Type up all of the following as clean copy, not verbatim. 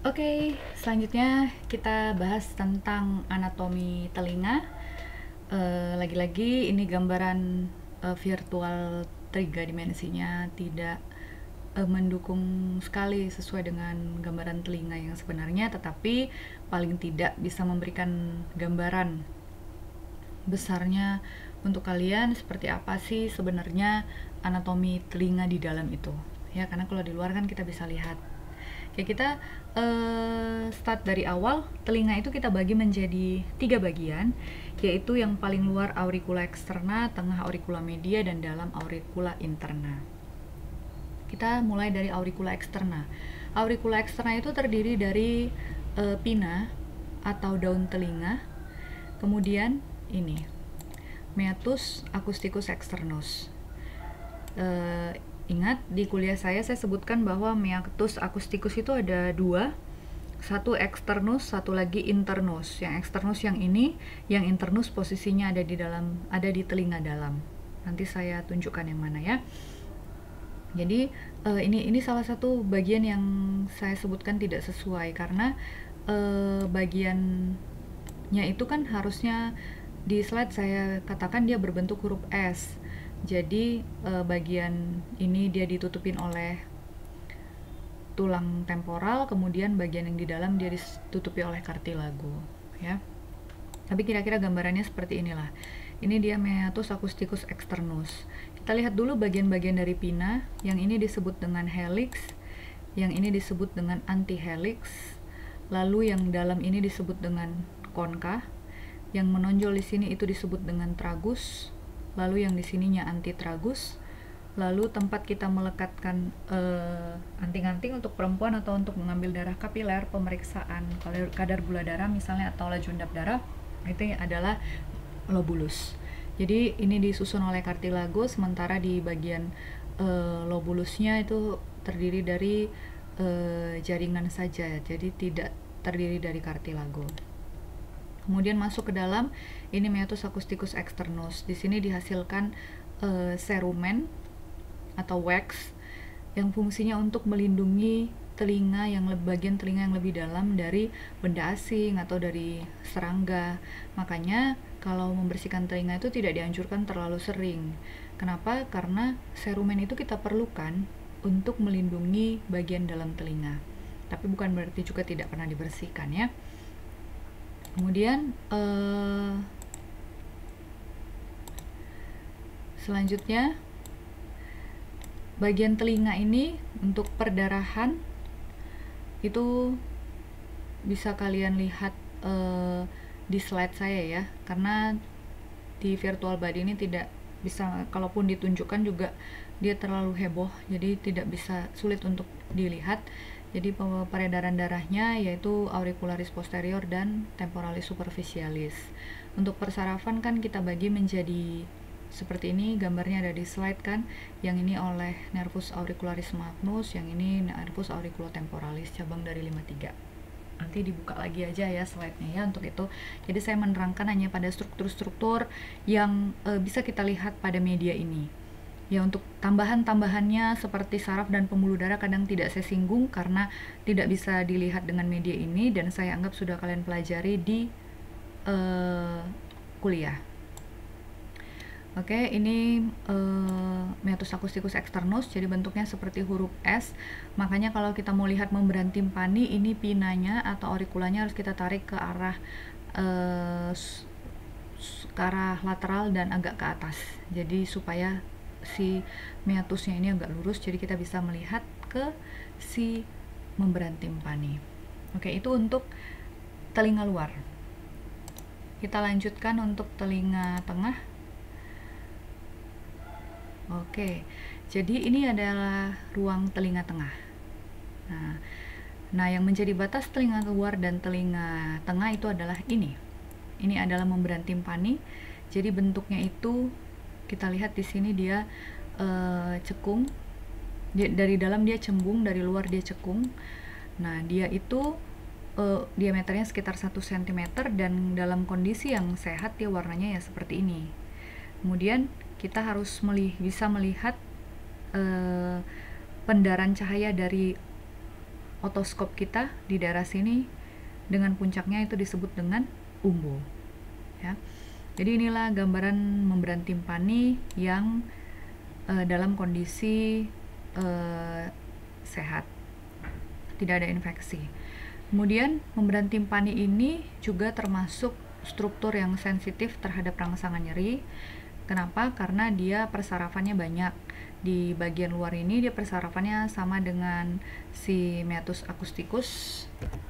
Oke, selanjutnya kita bahas tentang anatomi telinga. Lagi-lagi ini gambaran virtual 3 dimensinya tidak mendukung sekali sesuai dengan gambaran telinga yang sebenarnya, tetapi paling tidak bisa memberikan gambaran besarnya untuk kalian seperti apa sih sebenarnya anatomi telinga di dalam itu. Ya, karena kalau di luar kan kita bisa lihat. Oke, kita start dari awal. Telinga itu kita bagi menjadi 3 bagian, yaitu yang paling luar auricula externa, tengah auricula media, dan dalam auricula interna. Kita mulai dari auricula externa. Auricula externa itu terdiri dari pinna atau daun telinga, kemudian ini meatus acousticus externus. Ingat di kuliah saya sebutkan bahwa meatus acousticus itu ada 2, satu externus, satu lagi internus. Yang externus yang ini, yang internus posisinya ada di telinga dalam. Nanti saya tunjukkan yang mana ya. Jadi ini salah satu bagian yang saya sebutkan tidak sesuai karena bagiannya itu kan harusnya di slide saya katakan dia berbentuk huruf S. Jadi bagian ini dia ditutupin oleh tulang temporal, kemudian bagian yang di dalam dia ditutupi oleh kartilago, ya. Tapi kira-kira gambarannya seperti inilah. Ini dia meatus acousticus externus. Kita lihat dulu bagian-bagian dari pinna. Yang ini disebut dengan helix, yang ini disebut dengan antihelix, lalu yang dalam ini disebut dengan concha, yang menonjol di sini itu disebut dengan tragus, lalu yang di sininya antitragus, lalu tempat kita melekatkan anting-anting untuk perempuan atau untuk mengambil darah kapiler, pemeriksaan kadar gula darah misalnya atau laju endap darah, itu adalah lobulus. Jadi ini disusun oleh kartilago, sementara di bagian lobulusnya itu terdiri dari jaringan saja, jadi tidak terdiri dari kartilago. Kemudian masuk ke dalam, ini meatus acousticus externus. Di sini dihasilkan cerumen atau wax yang fungsinya untuk melindungi telinga bagian telinga yang lebih dalam dari benda asing atau dari serangga. Makanya kalau membersihkan telinga itu tidak dianjurkan terlalu sering. Kenapa? Karena cerumen itu kita perlukan untuk melindungi bagian dalam telinga. Tapi bukan berarti juga tidak pernah dibersihkan ya. Kemudian selanjutnya bagian telinga ini untuk perdarahan itu bisa kalian lihat di slide saya ya, karena di virtual body ini tidak bisa, kalaupun ditunjukkan juga dia terlalu heboh, jadi tidak bisa, sulit untuk dilihat. Jadi peredaran darahnya yaitu auricularis posterior dan temporalis superficialis. Untuk persarafan kan kita bagi menjadi seperti ini, gambarnya ada di slide kan. Yang ini oleh nervus auricularis magnus, yang ini nervus auriculotemporalis, cabang dari 53. Nanti dibuka lagi aja ya slide-nya ya untuk itu. Jadi saya menerangkan hanya pada struktur-struktur yang bisa kita lihat pada media ini. Ya, untuk tambahan-tambahannya seperti saraf dan pembuluh darah kadang tidak saya singgung karena tidak bisa dilihat dengan media ini, dan saya anggap sudah kalian pelajari di kuliah. Oke, ini meatus acousticus externus, jadi bentuknya seperti huruf S. Makanya kalau kita mau lihat membran timpani, ini pinanya atau aurikulanya harus kita tarik ke arah lateral dan agak ke atas. Jadi supaya si meatusnya ini agak lurus, jadi kita bisa melihat ke si membran timpani. Oke, itu untuk telinga luar. Kita lanjutkan untuk telinga tengah. Oke, jadi ini adalah ruang telinga tengah. Nah, yang menjadi batas telinga luar dan telinga tengah itu adalah ini. Ini adalah membran timpani. Jadi bentuknya itu kita lihat di sini dia cekung. Dari dalam dia cembung, dari luar dia cekung. Nah, dia itu diameternya sekitar 1 cm dan dalam kondisi yang sehat dia warnanya ya seperti ini. Kemudian kita harus bisa melihat pendaran cahaya dari otoskop kita di daerah sini dengan puncaknya itu disebut dengan umbo, ya. Jadi inilah gambaran membran timpani yang dalam kondisi sehat, tidak ada infeksi. Kemudian membran timpani ini juga termasuk struktur yang sensitif terhadap rangsangan nyeri. Kenapa? Karena dia persarafannya banyak. Di bagian luar ini dia persarafannya sama dengan si meatus acousticus.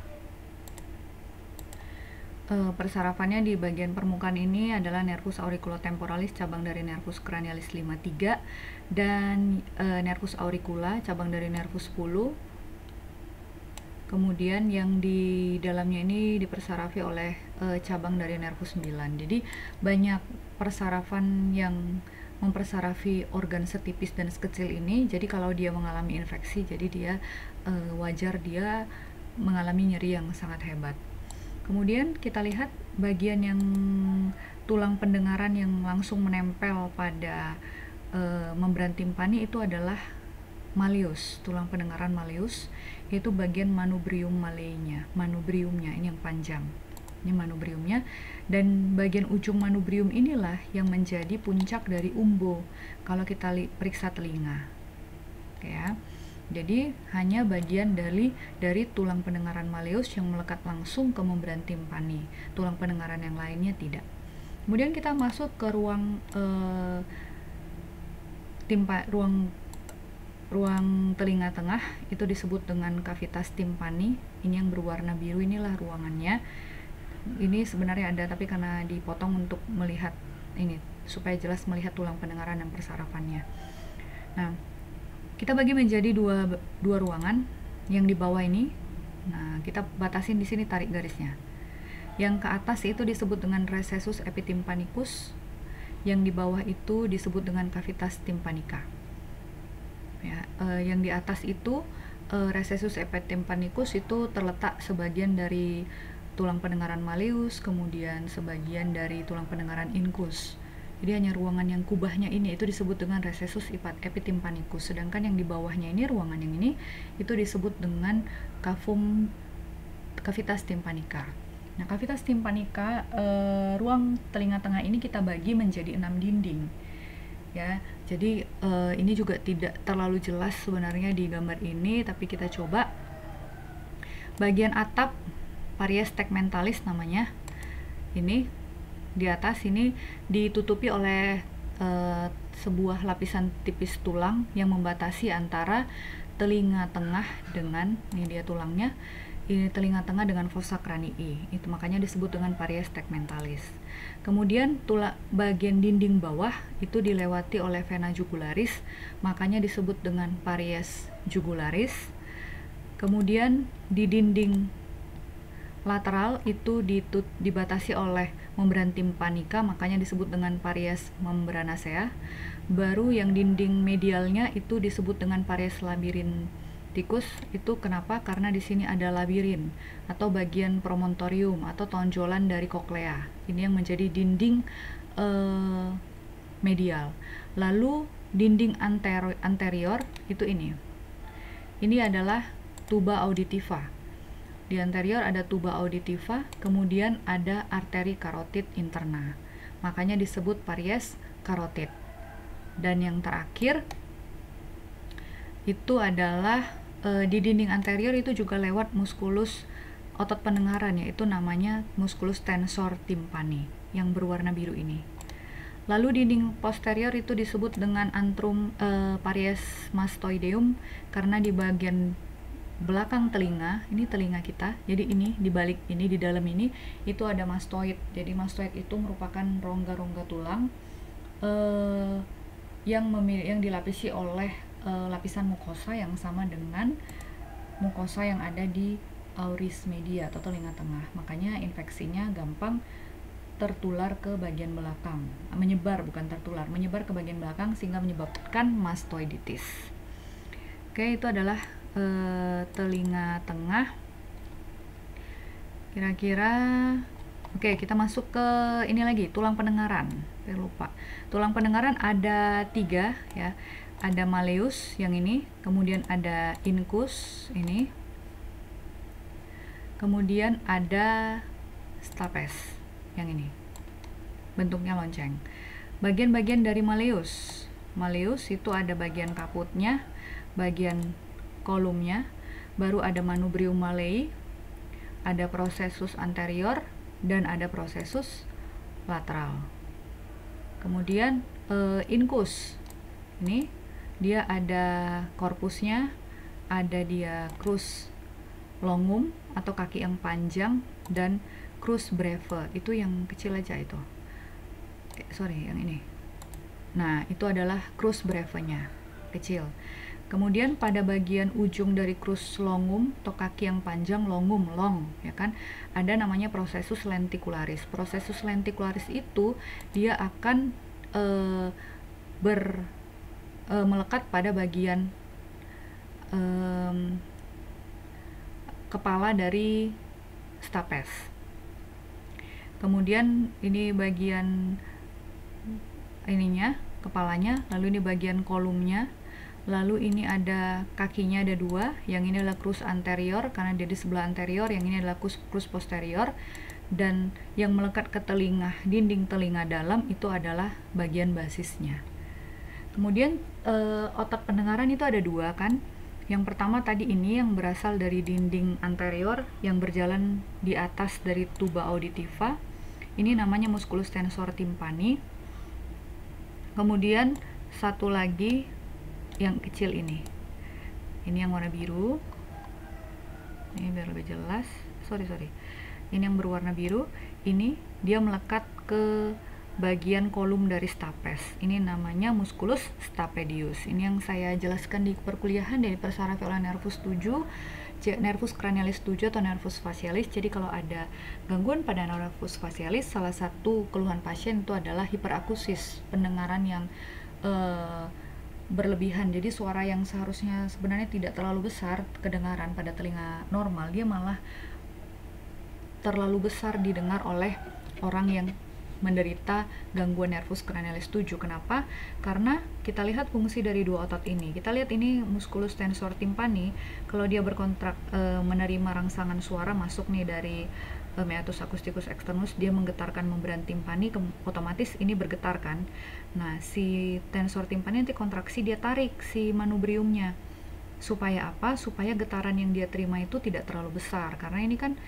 Persarafannya di bagian permukaan ini adalah nervus auriculotemporalis cabang dari nervus cranialis 53 dan nervus auricula cabang dari nervus 10. Kemudian yang di dalamnya ini dipersarafi oleh cabang dari nervus 9. Jadi banyak persarafan yang mempersarafi organ setipis dan sekecil ini. Jadi kalau dia mengalami infeksi, jadi dia wajar dia mengalami nyeri yang sangat hebat. Kemudian kita lihat bagian yang tulang pendengaran yang langsung menempel pada membran timpani itu adalah malleus, tulang pendengaran malleus, yaitu bagian manubrium malleinya, manubriumnya ini yang panjang, ini manubriumnya, dan bagian ujung manubrium inilah yang menjadi puncak dari umbo kalau kita periksa telinga, ya. Jadi hanya bagian dari tulang pendengaran malleus yang melekat langsung ke membran timpani, tulang pendengaran yang lainnya tidak. Kemudian kita masuk ke ruang ruang telinga tengah, itu disebut dengan cavitas timpani. Ini yang berwarna biru, inilah ruangannya. Ini sebenarnya ada, tapi karena dipotong untuk melihat ini, supaya jelas melihat tulang pendengaran dan persarafannya. Nah, kita bagi menjadi dua ruangan. Yang di bawah ini, nah kita batasin di sini, tarik garisnya. Yang ke atas itu disebut dengan recessus epitympanicus, yang di bawah itu disebut dengan cavitas tympanica. Ya, yang di atas itu recessus epitympanicus itu terletak sebagian dari tulang pendengaran malleus, kemudian sebagian dari tulang pendengaran incus. Jadi hanya ruangan yang kubahnya ini itu disebut dengan recessus epitympanicus, sedangkan yang di bawahnya ini, ruangan yang ini, itu disebut dengan cavum cavitas tympanica. Nah, cavitas tympanica, ruang telinga tengah ini kita bagi menjadi 6 dinding, ya. Jadi ini juga tidak terlalu jelas sebenarnya di gambar ini, tapi kita coba. Bagian atap paries tegmentalis namanya, ini di atas ini ditutupi oleh sebuah lapisan tipis tulang yang membatasi antara telinga tengah dengan, ini dia tulangnya, ini telinga tengah dengan fossa cranii, itu makanya disebut dengan paries tegmentalis. Kemudian bagian dinding bawah itu dilewati oleh vena jugularis, makanya disebut dengan paries jugularis. Kemudian di dinding lateral itu dibatasi oleh membran timpanica, makanya disebut dengan paries membranacea. Baru yang dinding medialnya itu disebut dengan paries labyrinthicus. Itu kenapa? Karena di sini ada labirin atau bagian promontorium atau tonjolan dari koklea. Ini yang menjadi dinding medial. Lalu dinding anterior itu ini. Ini adalah tuba auditiva. Di anterior ada tuba auditiva, kemudian ada arteri karotid interna. Makanya disebut paries karotid. Dan yang terakhir itu adalah di dinding anterior itu juga lewat muskulus otot pendengaran, yaitu namanya musculus tensor timpani yang berwarna biru ini. Lalu dinding posterior itu disebut dengan antrum paries mastoideum karena di bagian belakang telinga, ini telinga kita, jadi ini di balik ini, di dalam ini itu ada mastoid. Jadi mastoid itu merupakan rongga-rongga tulang yang dilapisi oleh lapisan mukosa yang sama dengan mukosa yang ada di auris media atau telinga tengah. Makanya infeksinya gampang tertular ke bagian belakang, menyebar, bukan tertular, menyebar ke bagian belakang sehingga menyebabkan mastoiditis. Oke, itu adalah telinga tengah. Kira-kira oke, kita masuk ke ini lagi, tulang pendengaran. Saya lupa. Tulang pendengaran ada 3 ya. Ada malleus yang ini, kemudian ada incus ini, Kemudian ada stapes yang ini, bentuknya lonceng. Bagian-bagian dari Malleus. Malleus itu ada bagian kaputnya, bagian kolumnya, baru ada Manubrium mallei, ada processus anterior, dan ada processus lateral. Kemudian incus. Ini dia ada korpusnya, ada dia crus longum atau kaki yang panjang, dan crus breve, itu yang kecil aja itu. Sorry, yang ini. Nah, itu adalah crus breve-nya, kecil. Kemudian pada bagian ujung dari crus longum atau kaki yang panjang, longum, long, ya kan, ada namanya processus lenticularis. Processus lenticularis itu dia akan melekat pada bagian kepala dari stapes. Kemudian ini bagian ininya, kepalanya, lalu ini bagian kolumnya, lalu ini ada kakinya, ada dua, yang ini adalah crus anterior karena dia di sebelah anterior, yang ini adalah crus posterior, dan yang melekat ke telinga, dinding telinga dalam itu adalah bagian basisnya. Kemudian otot pendengaran itu ada dua kan. Yang pertama tadi ini yang berasal dari dinding anterior yang berjalan di atas dari tuba auditiva. Ini namanya musculus tensor tympani. Kemudian satu lagi yang kecil ini. Ini yang warna biru. Ini biar lebih jelas. Sorry. Ini yang berwarna biru. Ini dia melekat ke bagian kolum dari stapes. Ini namanya musculus stapedius. Ini yang saya jelaskan di perkuliahan dari Persarafia nervus 7, nervus cranialis 7 atau nervus facialis. Jadi kalau ada gangguan pada nervus facialis, salah satu keluhan pasien itu adalah hiperakusis, pendengaran yang berlebihan. Jadi suara yang seharusnya sebenarnya tidak terlalu besar kedengaran pada telinga normal, dia malah terlalu besar didengar oleh orang yang menderita gangguan nervus cranialis 7. Kenapa? Karena kita lihat fungsi dari dua otot ini. Kita lihat ini musculus tensor tympani, kalau dia berkontrak menerima rangsangan suara masuk nih dari meatus acousticus externus, dia menggetarkan membran timpani, otomatis ini bergetar kan. Nah, si tensor tympani nanti kontraksi, dia tarik si manubriumnya. Supaya apa? Supaya getaran yang dia terima itu tidak terlalu besar, karena ini kan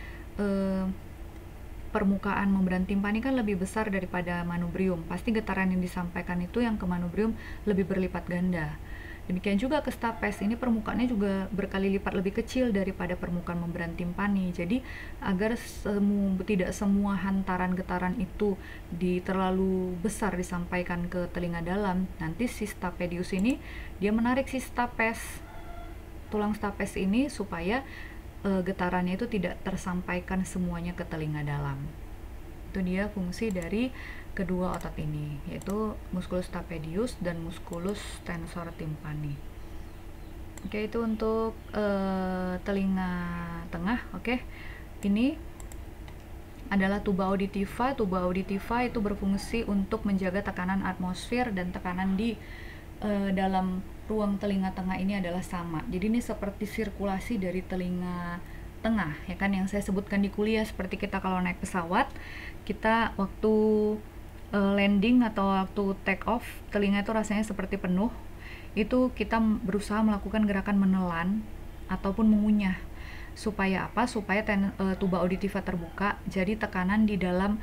permukaan membran timpani kan lebih besar daripada manubrium. Pasti getaran yang disampaikan itu yang ke manubrium lebih berlipat ganda. Demikian juga ke stapes, ini permukaannya juga berkali lipat lebih kecil daripada permukaan membran timpani. Jadi agar tidak semua hantaran getaran itu terlalu besar disampaikan ke telinga dalam, nanti si stapedius ini dia menarik si stapes, tulang stapes ini, supaya getarannya itu tidak tersampaikan semuanya ke telinga dalam. Itu dia fungsi dari kedua otot ini, yaitu musculus stapedius dan musculus tensor tympani. Oke, itu untuk telinga tengah. Oke, ini adalah tuba auditiva. Tuba auditiva itu berfungsi untuk menjaga tekanan atmosfer dan tekanan di dalam ruang telinga tengah ini adalah sama. Jadi ini seperti sirkulasi dari telinga tengah, ya kan, yang saya sebutkan di kuliah. Seperti kita kalau naik pesawat, kita waktu landing atau waktu take off, telinga itu rasanya seperti penuh. Itu kita berusaha melakukan gerakan menelan ataupun mengunyah. Supaya apa? Supaya tuba auditiva terbuka, jadi tekanan di dalam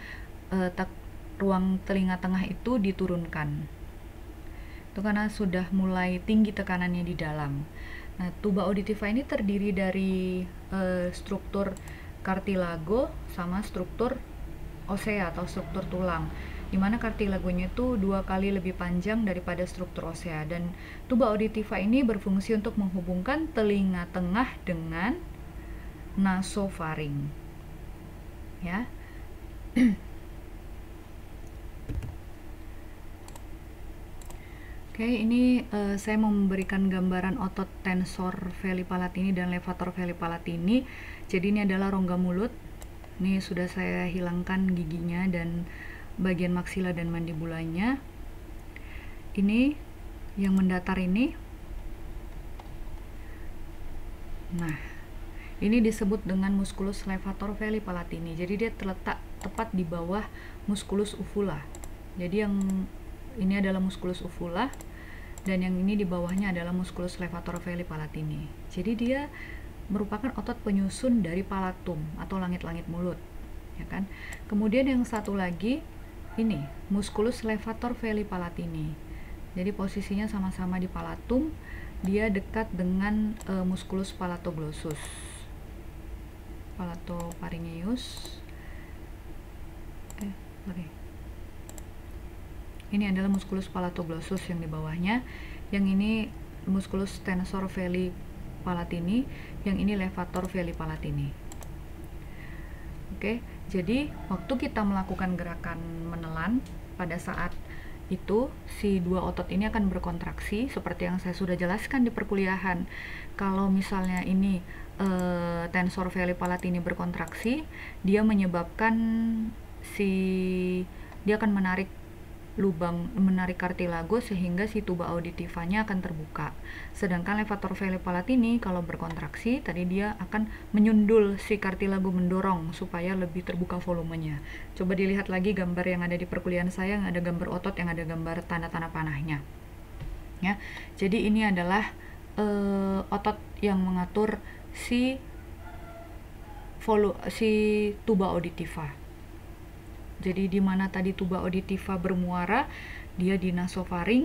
ruang telinga tengah itu diturunkan. Itu karena sudah mulai tinggi tekanannya di dalam. Nah, tuba auditiva ini terdiri dari struktur cartilago sama struktur osea atau struktur tulang, dimana cartilagonya itu 2 kali lebih panjang daripada struktur osea, dan tuba auditiva ini berfungsi untuk menghubungkan telinga tengah dengan nasofaring, ya. Oke, ini saya memberikan gambaran otot tensor veli palatini dan levator veli palatini. Jadi ini adalah rongga mulut. Ini sudah saya hilangkan giginya dan bagian maksila dan mandibulanya. Ini yang mendatar ini. Nah, Ini disebut dengan musculus levator veli palatini. Jadi dia terletak tepat di bawah musculus uvula. Jadi yang ini adalah musculus uvula dan yang ini di bawahnya adalah musculus levator veli palatini. Jadi dia merupakan otot penyusun dari palatum atau langit-langit mulut, ya kan? Kemudian yang satu lagi ini musculus levator veli palatini. Jadi posisinya sama-sama di palatum, dia dekat dengan musculus palatoglossus, palatopharyngeus. Ini adalah musculus palatoglossus yang di bawahnya. Yang ini musculus tensor veli palatini, yang ini levator veli palatini. Oke, jadi waktu kita melakukan gerakan menelan, pada saat itu si dua otot ini akan berkontraksi seperti yang saya sudah jelaskan di perkuliahan. Kalau misalnya ini tensor veli palatini berkontraksi, dia menyebabkan dia akan menarik kartilago sehingga si tuba auditivanya akan terbuka. Sedangkan levator veli palatini kalau berkontraksi tadi dia akan menyundul si kartilago, mendorong supaya lebih terbuka volumenya. Coba dilihat lagi gambar yang ada di perkuliahan saya, yang ada gambar otot, yang ada gambar tanda-tanda panahnya. Ya, jadi ini adalah otot yang mengatur si tuba auditiva. Jadi di mana tadi tuba auditiva bermuara, dia di nasofaring.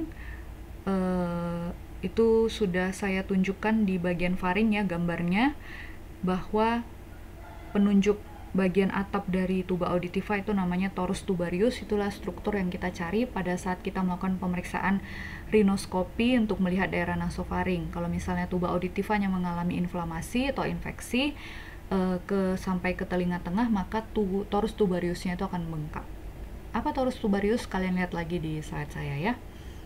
Itu sudah saya tunjukkan di bagian faring ya gambarnya, bahwa penunjuk bagian atap dari tuba auditiva itu namanya torus tubarius. Itulah struktur yang kita cari pada saat kita melakukan pemeriksaan rinoskopi untuk melihat daerah nasofaring. Kalau misalnya tuba auditivanya mengalami inflamasi atau infeksi sampai ke telinga tengah, maka torus tubariusnya itu akan bengkak. Apa torus tubarius? Kalian lihat lagi di slide saya ya.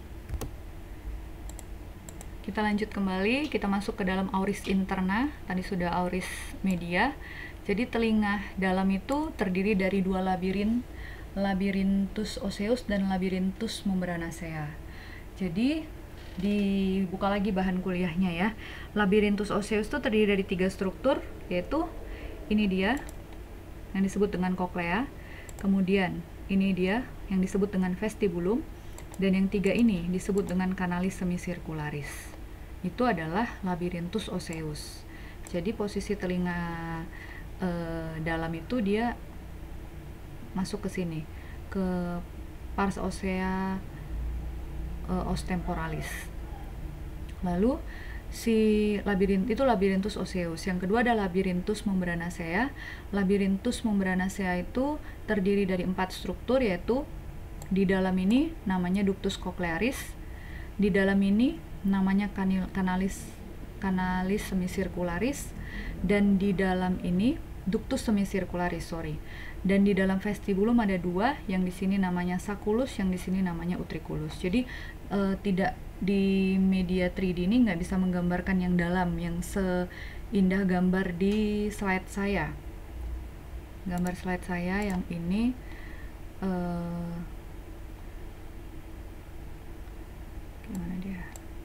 Kita lanjut kembali, kita masuk ke dalam auris interna. Tadi sudah auris media. Jadi telinga dalam itu terdiri dari dua labirin, labirinthus osseus dan labirinthus membranacea. Jadi dibuka lagi bahan kuliahnya ya. Labirinthus osseus itu terdiri dari 3 struktur, yaitu ini dia yang disebut dengan koklea, kemudian ini dia yang disebut dengan vestibulum, dan yang 3 ini disebut dengan kanalis semisirkularis. Itu adalah labirinthus osseus. Jadi posisi telinga dalam itu dia masuk ke sini, ke pars ossea ostemporalis. Lalu itu labirinthus osseus. Yang kedua adalah labirinthus membranacea. Labirinthus membranacea itu terdiri dari 4 struktur, yaitu di dalam ini namanya ductus cochlearis, di dalam ini namanya kanalis semisirkularis, dan di dalam ini ductus semisirkularis, dan di dalam vestibulum ada 2, yang di sini namanya sacculus, yang di sini namanya utriculus. Jadi tidak di media 3D ini nggak bisa menggambarkan yang dalam yang seindah gambar di slide saya. Gambar slide saya yang ini gimana dia?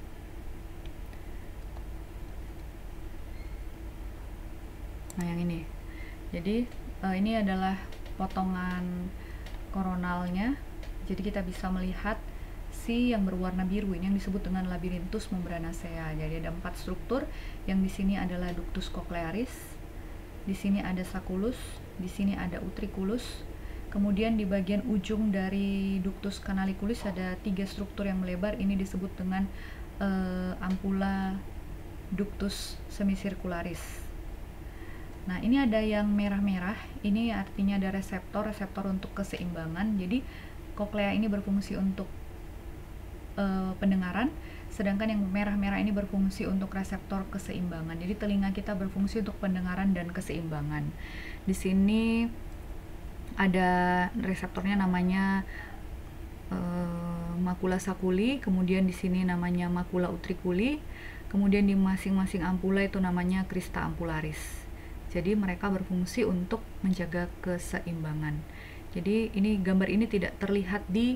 Nah yang ini. Jadi ini adalah potongan koronalnya. Jadi kita bisa melihat yang berwarna biru ini yang disebut dengan labirinthus membranacea. Jadi ada 4 struktur, yang di sini adalah ductus cochlearis, di sini ada sacculus, di sini ada utriculus. Kemudian di bagian ujung dari ductus canaliculus ada 3 struktur yang melebar, ini disebut dengan ampula ductus semisirkularis. Nah, ini ada yang merah-merah, ini artinya ada reseptor untuk keseimbangan. Jadi koklea ini berfungsi untuk pendengaran, sedangkan yang merah-merah ini berfungsi untuk reseptor keseimbangan. Jadi telinga kita berfungsi untuk pendengaran dan keseimbangan. Di sini ada reseptornya namanya macula saculi, kemudian di sini namanya macula utriculi, kemudian di masing-masing ampula itu namanya crista ampularis. Jadi mereka berfungsi untuk menjaga keseimbangan. Jadi gambar ini tidak terlihat di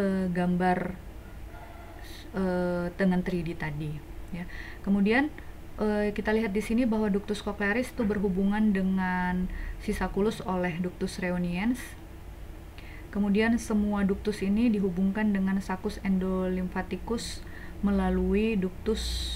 gambar dengan 3D tadi ya. Kemudian kita lihat di sini bahwa ductus cochlearis itu berhubungan dengan si sacculus oleh ductus reuniens. Kemudian semua ductus ini dihubungkan dengan saccus endolymphaticus melalui ductus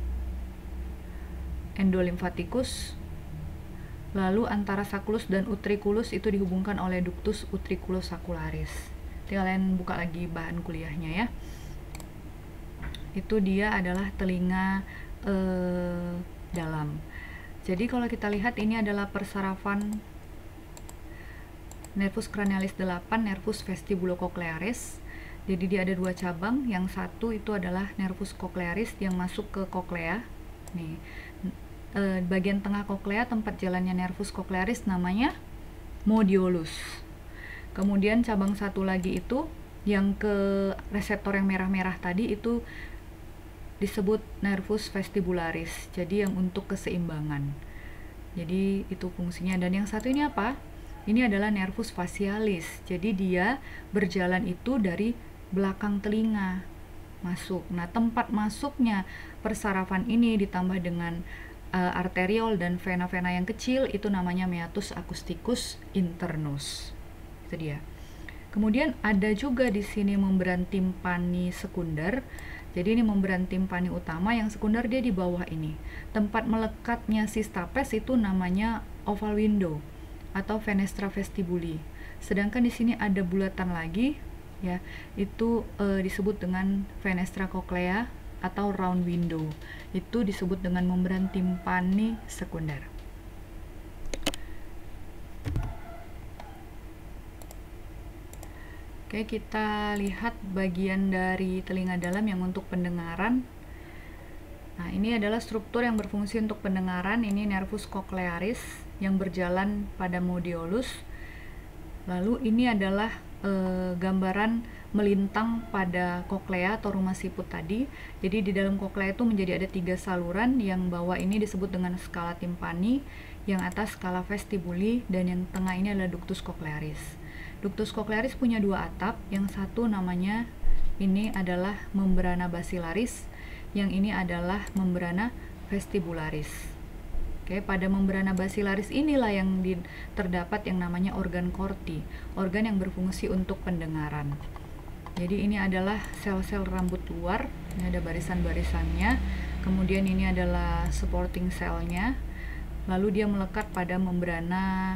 endolymphaticus. Lalu antara sacculus dan utriculus itu dihubungkan oleh ductus utriculosacularis. Kalian buka lagi bahan kuliahnya ya. Itu dia adalah telinga dalam. Jadi kalau kita lihat ini adalah persarafan nervus cranialis 8, nervus vestibulocochlearis. Jadi dia ada dua cabang, yang satu itu adalah nervus cochlearis yang masuk ke cochlea. Nih, bagian tengah cochlea tempat jalannya nervus cochlearis namanya modiolus. Kemudian cabang satu lagi itu yang ke reseptor yang merah-merah tadi itu disebut nervus vestibularis, jadi yang untuk keseimbangan. Jadi itu fungsinya. Dan yang satu ini apa? Ini adalah nervus facialis, jadi dia berjalan itu dari belakang telinga masuk. Nah, tempat masuknya persarafan ini ditambah dengan arteriol dan vena-vena yang kecil itu namanya meatus acousticus internus. Itu dia. Kemudian ada juga di sini membran timpani sekunder. Jadi ini membran timpani utama, yang sekunder dia di bawah ini. Tempat melekatnya si stapes itu namanya oval window atau fenestra vestibuli. Sedangkan di sini ada bulatan lagi ya, itu disebut dengan fenestra cochlea atau round window. Itu disebut dengan membran timpani sekunder. Oke, kita lihat bagian dari telinga dalam yang untuk pendengaran. Nah, ini adalah struktur yang berfungsi untuk pendengaran. Ini nervus cochlearis yang berjalan pada modiolus. Lalu ini adalah gambaran melintang pada cochlea atau rumah siput tadi. Jadi di dalam cochlea itu menjadi ada 3 saluran, yang bawah ini disebut dengan skala timpani, yang atas skala vestibuli, dan yang tengah ini adalah ductus cochlearis. Ductus cochlearis punya 2 atap, yang satu namanya ini adalah membrana basilaris, yang ini adalah membrana vestibularis. Oke, pada membrana basilaris inilah yang terdapat yang namanya organ corti, organ yang berfungsi untuk pendengaran. Jadi ini adalah sel-sel rambut luar, ini ada barisan-barisannya, kemudian ini adalah supporting cell-nya, lalu dia melekat pada membrana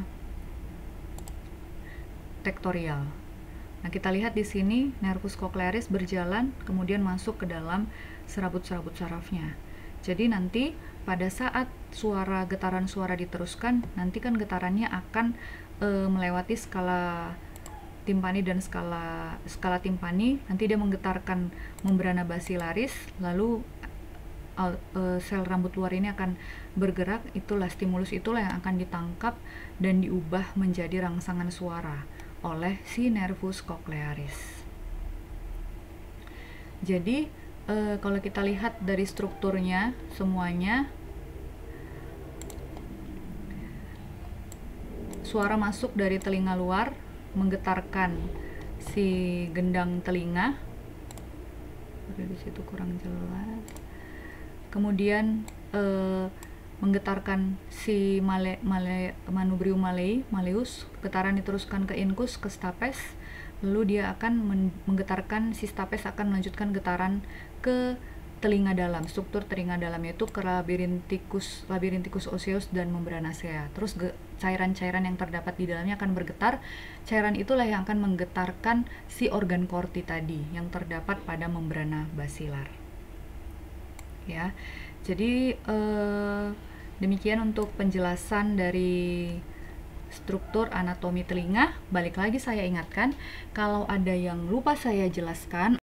tektorial. Nah, kita lihat di sini nervus cochlearis berjalan kemudian masuk ke dalam serabut-serabut sarafnya. Jadi nanti pada saat getaran suara diteruskan, nanti kan getarannya akan melewati skala timpani dan skala timpani, nanti dia menggetarkan membrana basilaris, lalu sel rambut luar ini akan bergerak, itulah stimulus itulah yang akan ditangkap dan diubah menjadi rangsangan suara oleh si nervus cochlearis. Jadi kalau kita lihat dari strukturnya semuanya, suara masuk dari telinga luar menggetarkan si gendang telinga. Di situ kurang jelas. Kemudian menggetarkan si manubrium malleus, getaran diteruskan ke incus, ke stapes, lalu dia akan menggetarkan, si stapes akan melanjutkan getaran ke telinga dalam, struktur telinga dalam, yaitu ke labyrinthicus osseus dan membranacea. Terus cairan-cairan yang terdapat di dalamnya akan bergetar. Cairan itulah yang akan menggetarkan si organ corti tadi yang terdapat pada membrana basilar. Ya. Jadi demikian untuk penjelasan dari struktur anatomi telinga. Balik lagi saya ingatkan, kalau ada yang lupa saya jelaskan